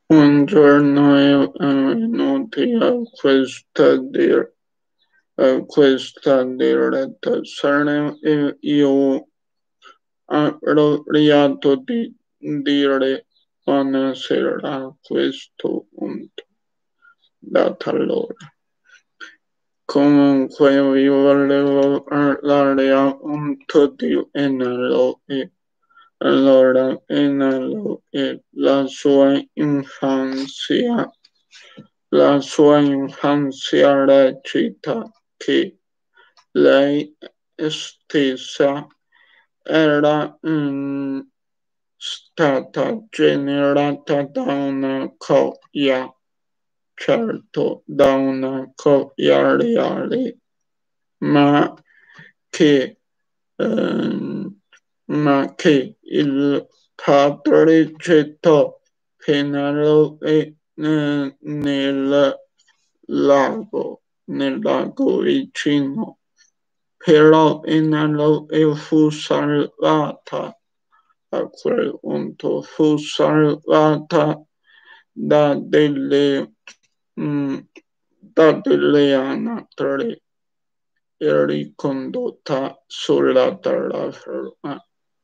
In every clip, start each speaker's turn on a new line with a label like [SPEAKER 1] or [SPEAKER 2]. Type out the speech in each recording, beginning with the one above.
[SPEAKER 1] Buongiorno e benvenuti a questa diretta. Io avrò di dire buonasera a questo punto, data l'ora. Comunque vi volevo parlare appunto di NLP. Allora, NLP, la sua infanzia recita che lei stessa era stata generata da una coppia, certo da una coppia reale, ma che, il padre gettò Penelope nel lago vicino, però Penelope fu salvata a quel punto, fu salvata da delle anatre e ricondotta sulla terraferma.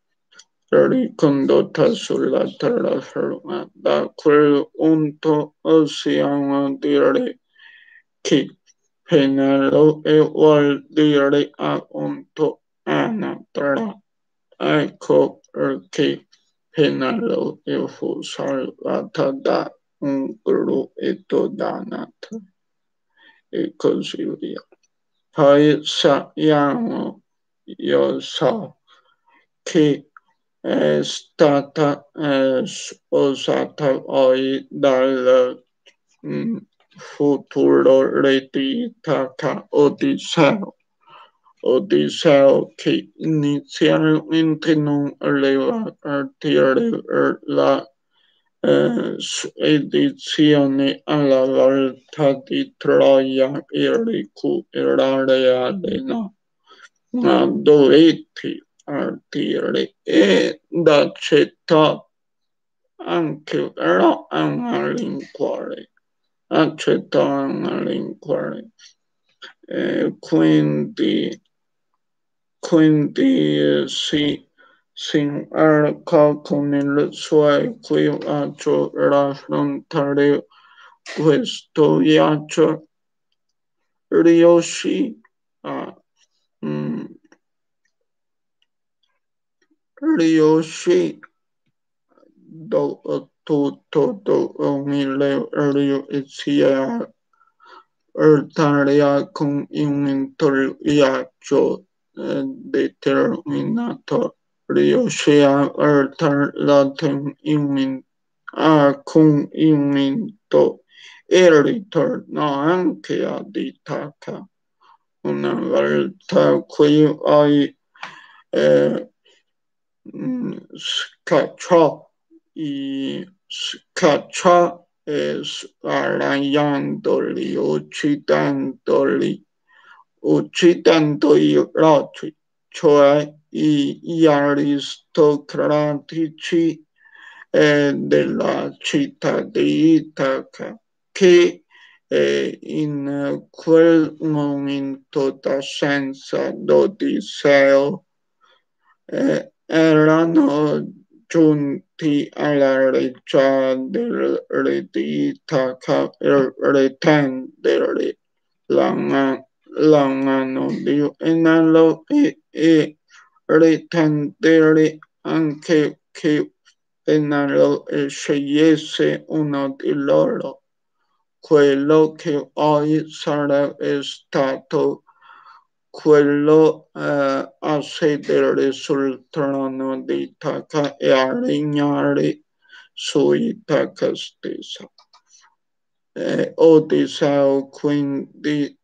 [SPEAKER 1] Da quel punto possiamo dire che Penelope vuol dire appunto anatra. Ecco perché Penelope fu salvata da un gruppo d'anatre e così via. Poi io so che è stata sposata poi dal futuro re di Itaca, Odisseo che inizialmente non voleva partire per la spedizione alla volta di Troia per recuperare Elena, ma dovetti partire ed accettò anche però a malincuore. Quindi si imbarcò con il suo equipaggio per affrontare questo viaggio. Riuscì dopo tutto, dopo 1000 riuscì a portare a compimento il viaggio determinato, riuscì a portare a compimento e ritornò anche ad Itaca. Una volta qui poi scacciò sparaiandoli, uccidendo i rocci, cioè gli aristocratici della città di Itaca, che in quel momento d'assenza d'Odisseo erano giunti alla reggia del re di Itaca per pretendere la mano di Penelope e pretendere anche che Penelope scegliesse uno di loro, quello che poi sarebbe stato quello a sedere sul trono di Itaca e a regnare su Itaca stessa. Odisseo quindi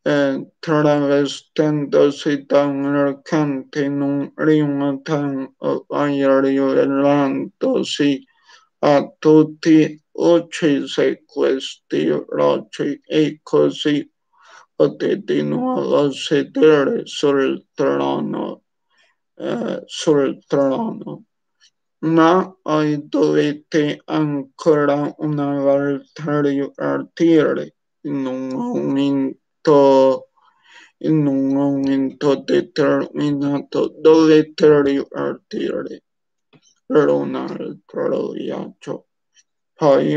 [SPEAKER 1] travestendosi da un mercante in un primo tempo, poi rivelandosi a tutti, uccise questi rocci e così poté di nuovo sedere sul trono. ma dovete ancora una volta ripartire in un momento determinato. Dovete ripartire per un altro viaggio. Poi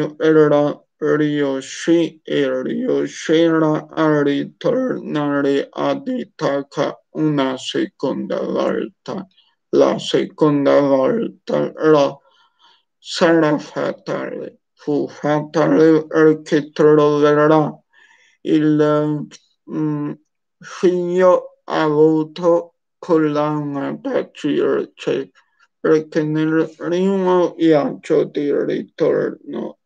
[SPEAKER 1] riuscirà a ritornare ad Itaca una seconda volta. La seconda volta sarà fatale. Fu fatale perché troverà il figlio avuto con l'amata Circe, perché nel primo viaggio di ritorno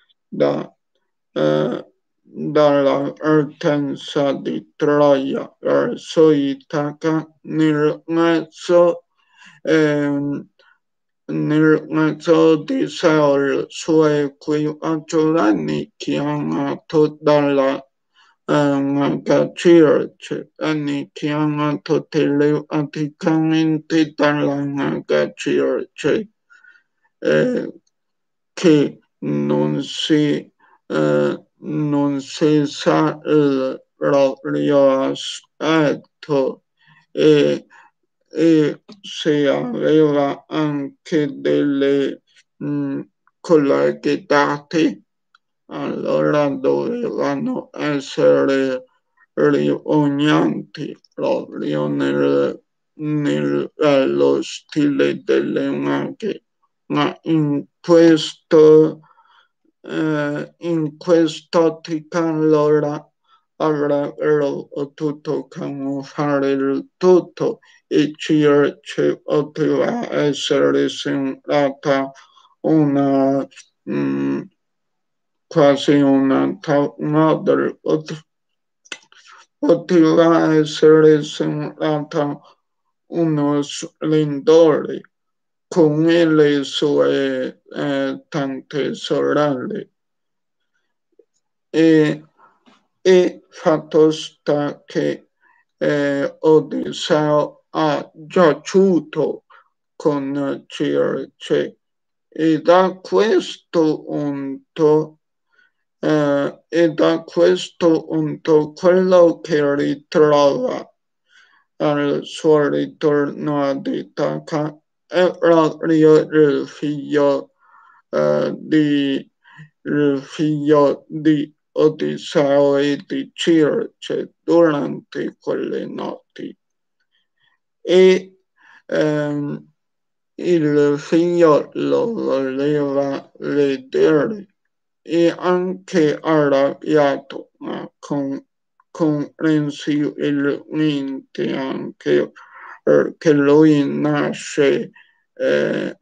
[SPEAKER 1] dalla partenza di Troia verso Itaca, nel mezzo di Seol, suo equipaggio venne chiamato dalla Circe, venne chiamato telepaticamente dalla maga Circe, che non si sa il proprio aspetto e se aveva anche delle colleghe date, allora dovevano essere riunienti proprio nello stile delle maghe, ma in quest'ottica allora avrebbero potuto camuffare il tutto e Circe poteva essere sembrata una quasi una top model, poteva essere sembrata uno splendore come le sue tante sorelle. E fatto sta che Odisseo ha giaciuto con Circe e da questo punto quello che ritrova al suo ritorno ad Itaca è proprio il figlio di Odisseo e di Circe durante quelle notti. E il figlio lo voleva vedere e anche arrabbiato, ma comprensibilmente anche perché lui nasce e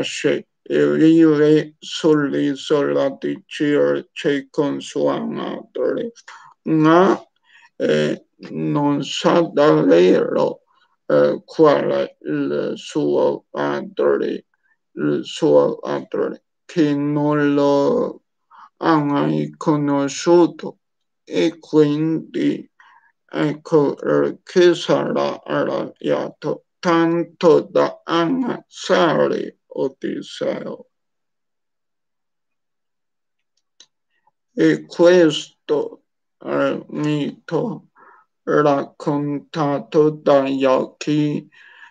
[SPEAKER 1] vive sull'isola di Circe con sua madre, ma non sa davvero qual è il suo padre, che non lo ha mai conosciuto e quindi ecco che sarà arrabbiato tanto da ammazzare Odisseo. E questo è il mito raccontato dagli occhi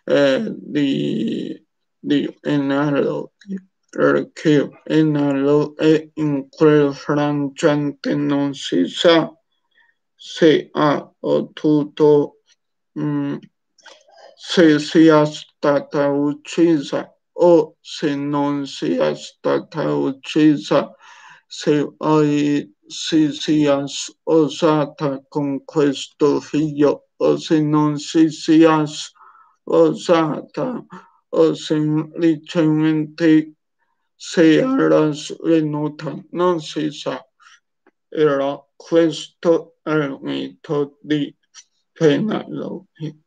[SPEAKER 1] di Penelope, perché Penelope in quel frangente non si sa se ha potuto se sia stata uccisa o se non sia stata uccisa, se poi si sia sposata con questo figlio o se non si sia sposata o semplicemente se era svenuta, non si sa. Però questo è il mito di Penelope.